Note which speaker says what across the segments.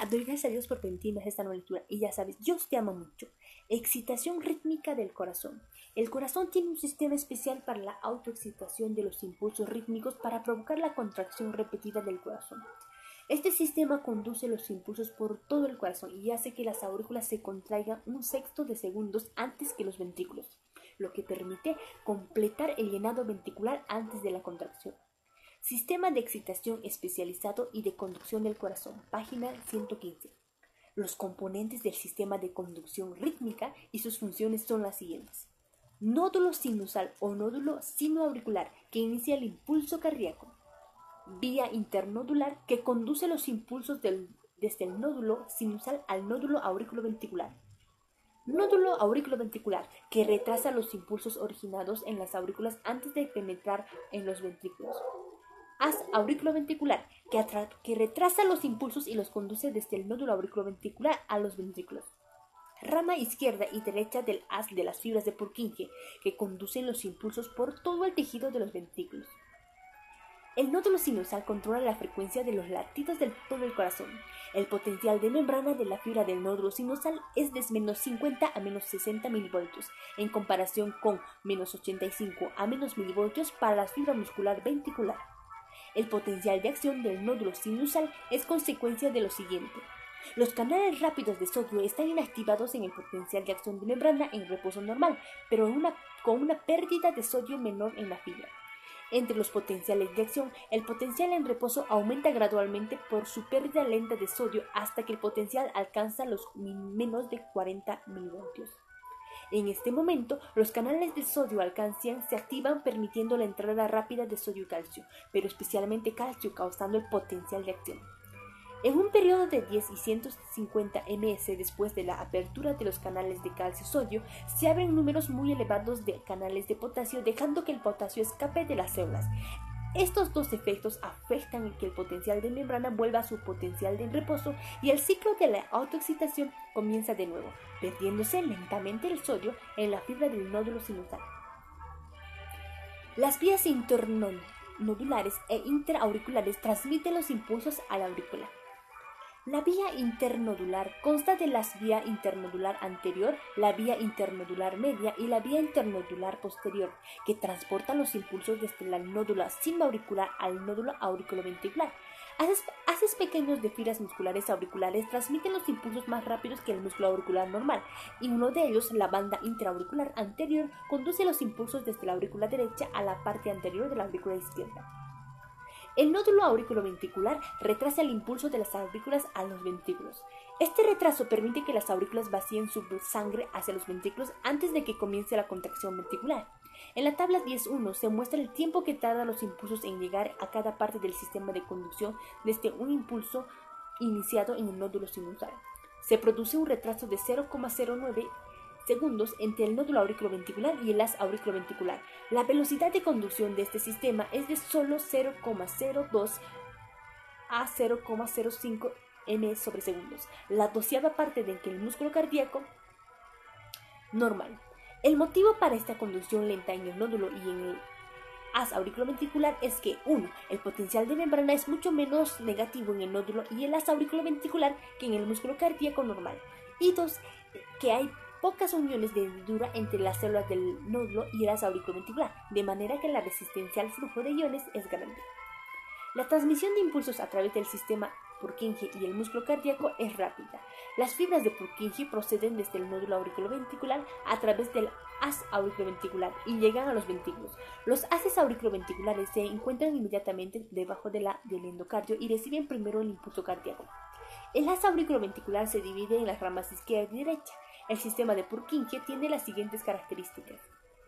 Speaker 1: doy gracias a Dios por permitirme esta nueva lectura. Y ya sabes, Dios te ama mucho. Excitación rítmica del corazón. El corazón tiene un sistema especial para la autoexcitación de los impulsos rítmicos para provocar la contracción repetida del corazón. Este sistema conduce los impulsos por todo el corazón y hace que las aurículas se contraigan un sexto de segundos antes que los ventrículos, lo que permite completar el llenado ventricular antes de la contracción. Sistema de excitación especializado y de conducción del corazón, página 115. Los componentes del sistema de conducción rítmica y sus funciones son las siguientes. Nódulo sinusal o nódulo sinoauricular que inicia el impulso cardíaco. Vía internodular que conduce los impulsos desde el nódulo sinusal al nódulo aurículo-ventricular. Nódulo aurículo-ventricular que retrasa los impulsos originados en las aurículas antes de penetrar en los ventrículos. Haz auriculoventricular que retrasa los impulsos y los conduce desde el nódulo auriculoventricular a los ventrículos. Rama izquierda y derecha del haz de las fibras de Purkinje que conducen los impulsos por todo el tejido de los ventrículos. El nódulo sinusal controla la frecuencia de los latidos del todo el corazón. El potencial de membrana de la fibra del nódulo sinusal es de menos 50 a menos 60 milivoltios, en comparación con menos 85 a menos milivoltios para la fibra muscular ventricular. El potencial de acción del nódulo sinusal es consecuencia de lo siguiente. Los canales rápidos de sodio están inactivados en el potencial de acción de membrana en reposo normal, pero con una pérdida de sodio menor en la fibra. Entre los potenciales de acción, el potencial en reposo aumenta gradualmente por su pérdida lenta de sodio hasta que el potencial alcanza los menos de 40 milivoltios. En este momento, los canales de sodio alcancian se activan permitiendo la entrada rápida de sodio y calcio, pero especialmente calcio causando el potencial de acción. En un periodo de 10 y 150 ms después de la apertura de los canales de calcio-sodio, se abren números muy elevados de canales de potasio, dejando que el potasio escape de las células. Estos dos efectos afectan que el potencial de membrana vuelva a su potencial de reposo y el ciclo de la autoexcitación comienza de nuevo, perdiéndose lentamente el sodio en la fibra del nódulo sinusal. Las vías internodulares e intraauriculares transmiten los impulsos a la aurícula. La vía internodular consta de la vía internodular anterior, la vía internodular media y la vía internodular posterior, que transportan los impulsos desde la nódula sinoauricular al nódulo auriculoventricular. Haces pequeños de fibras musculares auriculares transmiten los impulsos más rápidos que el músculo auricular normal, y uno de ellos, la banda intraauricular anterior, conduce los impulsos desde la aurícula derecha a la parte anterior de la aurícula izquierda. El nódulo auriculoventricular retrasa el impulso de las aurículas a los ventrículos. Este retraso permite que las aurículas vacíen su sangre hacia los ventrículos antes de que comience la contracción ventricular. En la tabla 10.1 se muestra el tiempo que tardan los impulsos en llegar a cada parte del sistema de conducción desde un impulso iniciado en el nódulo sinusal. Se produce un retraso de 0,09 segundos entre el nódulo auriculoventricular y el haz auriculoventricular. La velocidad de conducción de este sistema es de solo 0,02 a 0,05 m sobre segundos, la 12ª parte de que el músculo cardíaco normal. El motivo para esta conducción lenta en el nódulo y en el haz auriculoventricular es que 1. El potencial de membrana es mucho menos negativo en el nódulo y el haz auriculoventricular que en el músculo cardíaco normal, y 2. Que hay pocas uniones de hendidura entre las células del nódulo y el haz auriculoventricular, de manera que la resistencia al flujo de iones es grande. La transmisión de impulsos a través del sistema Purkinje y el músculo cardíaco es rápida. Las fibras de Purkinje proceden desde el nódulo auriculoventricular a través del haz auriculoventricular y llegan a los ventrículos. Los haces auriculoventriculares se encuentran inmediatamente debajo del endocardio y reciben primero el impulso cardíaco. El haz auriculoventricular se divide en las ramas izquierda y derecha. El sistema de Purkinje tiene las siguientes características.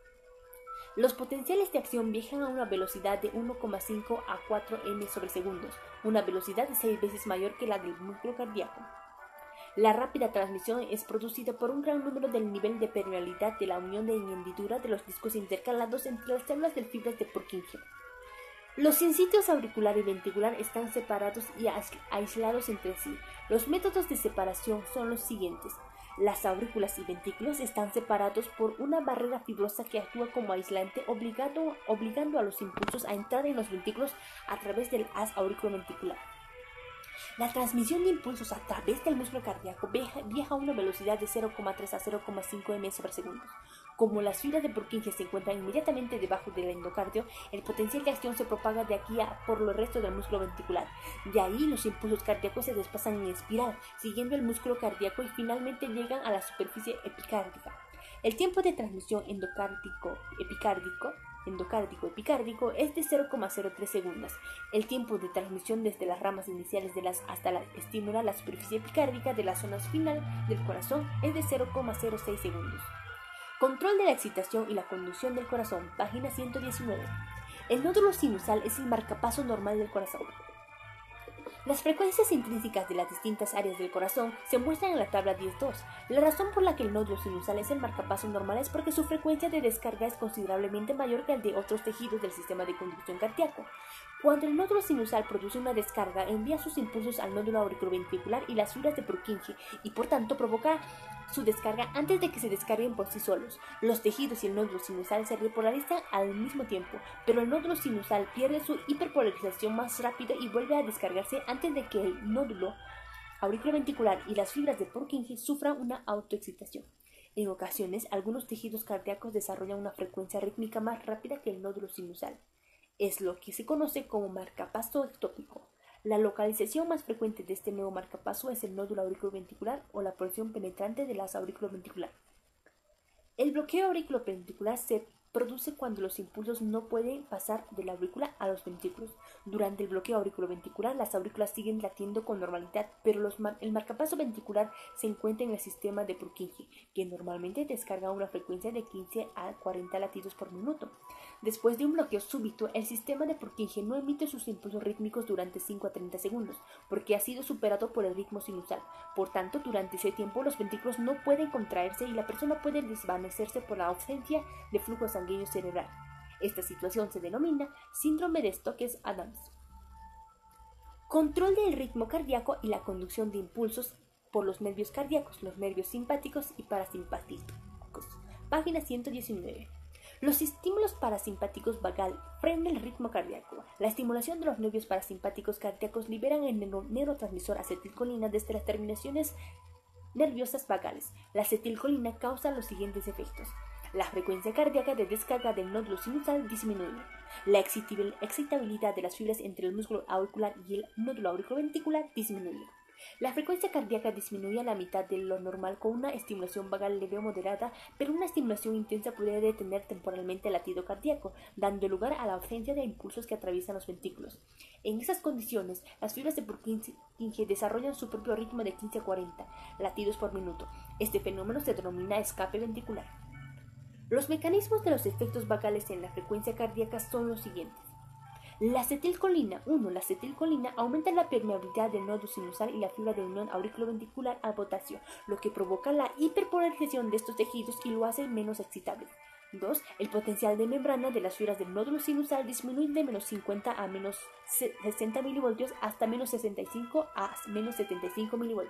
Speaker 1: Los potenciales de acción viajan a una velocidad de 1,5 a 4 m sobre segundos, una velocidad de 6 veces mayor que la del músculo cardíaco. La rápida transmisión es producida por un gran número del nivel de permeabilidad de la unión de hendidura de los discos intercalados entre las células de fibras de Purkinje. Los sincitos auricular y ventricular están separados y aislados entre sí. Los métodos de separación son los siguientes. Las aurículas y ventrículos están separados por una barrera fibrosa que actúa como aislante, obligando a los impulsos a entrar en los ventrículos a través del haz auriculoventricular. La transmisión de impulsos a través del músculo cardíaco viaja a una velocidad de 0,3 a 0,5 ms/s. Como las fibras de Purkinje se encuentran inmediatamente debajo del endocardio, el potencial de acción se propaga de aquí por el resto del músculo ventricular. De ahí los impulsos cardíacos se desplazan en espiral, siguiendo el músculo cardíaco y finalmente llegan a la superficie epicárdica. El tiempo de transmisión endocárdico es de 0,03 segundos. El tiempo de transmisión desde las ramas iniciales hasta estimular la superficie epicárdica de la zona final del corazón es de 0,06 segundos. Control de la excitación y la conducción del corazón, página 119. El nódulo sinusal es el marcapaso normal del corazón. Las frecuencias intrínsecas de las distintas áreas del corazón se muestran en la tabla 10.2. La razón por la que el nódulo sinusal es el marcapaso normal es porque su frecuencia de descarga es considerablemente mayor que el de otros tejidos del sistema de conducción cardíaco. Cuando el nódulo sinusal produce una descarga, envía sus impulsos al nódulo auriculoventricular y las fibras de Purkinje y por tanto provoca su descarga antes de que se descarguen por sí solos. Los tejidos y el nódulo sinusal se repolarizan al mismo tiempo, pero el nódulo sinusal pierde su hiperpolarización más rápida y vuelve a descargarse antes de que el nódulo auriculoventricular y las fibras de Purkinje sufran una autoexcitación. En ocasiones, algunos tejidos cardíacos desarrollan una frecuencia rítmica más rápida que el nódulo sinusal. Es lo que se conoce como marcapaso ectópico. La localización más frecuente de este nuevo marcapaso es el nódulo auriculoventricular o la porción penetrante del asa auriculoventricular. El bloqueo auriculoventricular se produce cuando los impulsos no pueden pasar de la aurícula a los ventrículos. Durante el bloqueo auriculoventricular, las aurículas siguen latiendo con normalidad, pero el marcapaso ventricular se encuentra en el sistema de Purkinje, que normalmente descarga a una frecuencia de 15 a 40 latidos por minuto. Después de un bloqueo súbito, el sistema de Purkinje no emite sus impulsos rítmicos durante 5 a 30 segundos, porque ha sido superado por el ritmo sinusal. Por tanto, durante ese tiempo los ventrículos no pueden contraerse y la persona puede desvanecerse por la ausencia de flujo sanguíneo cerebral. Esta situación se denomina síndrome de Stokes-Adams. Control del ritmo cardíaco y la conducción de impulsos por los nervios cardíacos, los nervios simpáticos y parasimpáticos. Página 119. Los estímulos parasimpáticos vagal frenan el ritmo cardíaco. La estimulación de los nervios parasimpáticos cardíacos liberan el neurotransmisor acetilcolina desde las terminaciones nerviosas vagales. La acetilcolina causa los siguientes efectos. La frecuencia cardíaca de descarga del nódulo sinusal disminuye. La excitabilidad de las fibras entre el músculo auricular y el nódulo auriculoventricular disminuye. La frecuencia cardíaca disminuye a la mitad de lo normal con una estimulación vagal leve o moderada, pero una estimulación intensa puede detener temporalmente el latido cardíaco, dando lugar a la ausencia de impulsos que atraviesan los ventrículos. En esas condiciones, las fibras de Purkinje desarrollan su propio ritmo de 15 a 40 latidos por minuto. Este fenómeno se denomina escape ventricular. Los mecanismos de los efectos vagales en la frecuencia cardíaca son los siguientes. La acetilcolina aumenta la permeabilidad del nódulo sinusal y la fibra de unión auriculoventricular al potasio, lo que provoca la hiperpolarización de estos tejidos y lo hace menos excitable. 2. El potencial de membrana de las fibras del nódulo sinusal disminuye de menos 50 a menos 60 mV hasta menos 65 a menos 75 mV.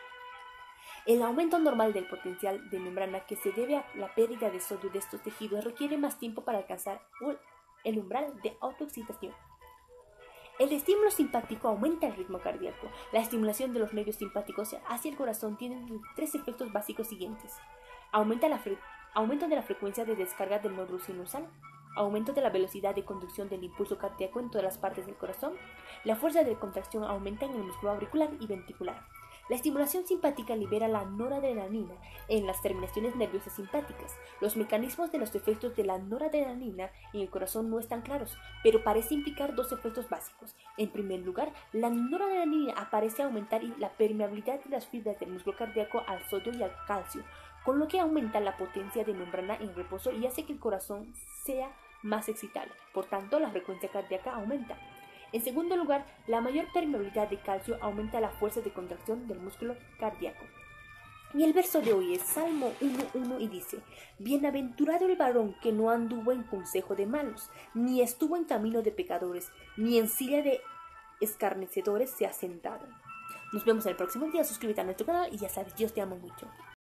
Speaker 1: El aumento normal del potencial de membrana que se debe a la pérdida de sodio de estos tejidos requiere más tiempo para alcanzar el umbral de autoexcitación. El estímulo simpático aumenta el ritmo cardíaco. La estimulación de los nervios simpáticos hacia el corazón tiene tres efectos básicos siguientes. Aumento de la frecuencia de descarga del nódulo sinusal, aumento de la velocidad de conducción del impulso cardíaco en todas las partes del corazón, la fuerza de contracción aumenta en el músculo auricular y ventricular. La estimulación simpática libera la noradrenalina en las terminaciones nerviosas simpáticas. Los mecanismos de los efectos de la noradrenalina en el corazón no están claros, pero parece implicar dos efectos básicos. En primer lugar, la noradrenalina parece aumentar la permeabilidad de las fibras del músculo cardíaco al sodio y al calcio, con lo que aumenta la potencia de membrana en reposo y hace que el corazón sea más excitable. Por tanto, la frecuencia cardíaca aumenta. En segundo lugar, la mayor permeabilidad de calcio aumenta la fuerza de contracción del músculo cardíaco. Y el verso de hoy es Salmo 1:1 y dice: Bienaventurado el varón que no anduvo en consejo de malos, ni estuvo en camino de pecadores, ni en silla de escarnecedores se ha sentado. Nos vemos el próximo día, suscríbete a nuestro canal y ya sabes, Dios te ama mucho.